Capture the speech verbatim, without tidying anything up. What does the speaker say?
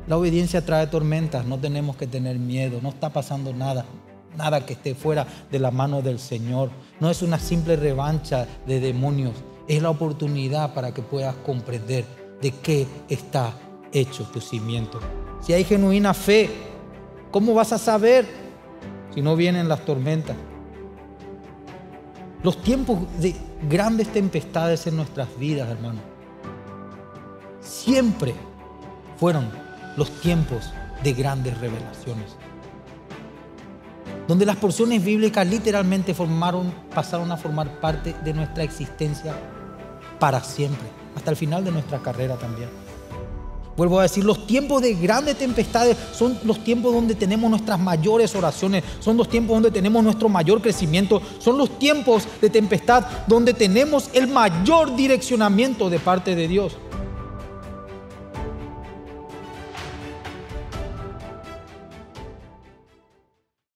La obediencia trae tormentas, no tenemos que tener miedo, no está pasando nada. Nada que esté fuera de la mano del Señor. No es una simple revancha de demonios. Es la oportunidad para que puedas comprender de qué está hecho tu cimiento. Si hay genuina fe, ¿cómo vas a saber si no vienen las tormentas? Los tiempos de grandes tempestades en nuestras vidas, hermano, siempre fueron los tiempos de grandes revelaciones, donde las porciones bíblicas literalmente formaron, pasaron a formar parte de nuestra existencia para siempre, hasta el final de nuestra carrera también. Vuelvo a decir, los tiempos de grandes tempestades son los tiempos donde tenemos nuestras mayores oraciones, son los tiempos donde tenemos nuestro mayor crecimiento, son los tiempos de tempestad donde tenemos el mayor direccionamiento de parte de Dios.